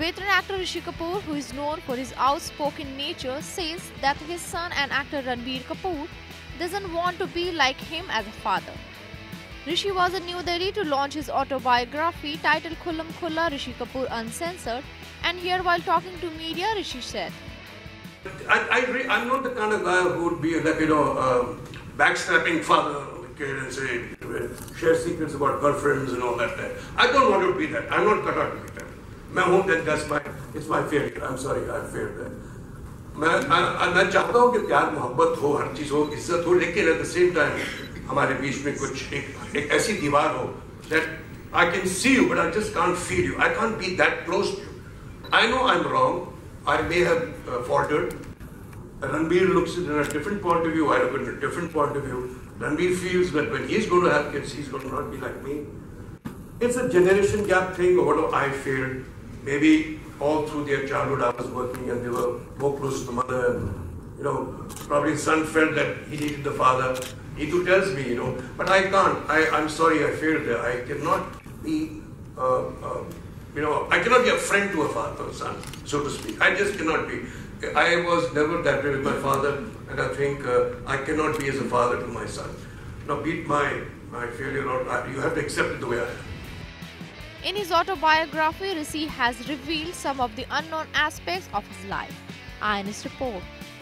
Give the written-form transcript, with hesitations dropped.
Veteran actor Rishi Kapoor, who is known for his outspoken nature, says that his son and actor Ranbir Kapoor doesn't want to be like him as a father. Rishi was in New Delhi to launch his autobiography titled Khulam Khulla Rishi Kapoor Uncensored, and here while talking to media, Rishi said, I'm not the kind of guy who would be like, backstabbing father of the kid and say, share secrets about girlfriends and all that. I don't want to be that. I'm not cut out to be that. It's my failure. I'm sorry, I failed that. मैं चाहता हूँ कि प्यार मोहब्बत हो, हर चीज़ हो, इज्जत हो, लेकिन at the same time हमारे बीच में कुछ एक ऐसी दीवार हो that I can see you but I just can't feel you. I can't be that close to you. I know I'm wrong. I may have faltered. Ranbir looks at it in a different point of view. I look at it in a different point of view. Ranbir feels that when he's going to have kids, he's going to not be like me. It's a generation gap thing. Although I failed, maybe all through their childhood I was working and they were more close to the mother. And, probably his son felt that he needed the father. He too tells me, but I can't. I'm sorry, I failed there. I cannot be, I cannot be a friend to a father or son, so to speak. I just cannot be. I was never that way with my father, and I think I cannot be as a father to my son. Now, beat my failure out. You have to accept it the way I am. In his autobiography, Rishi has revealed some of the unknown aspects of his life. IANS report.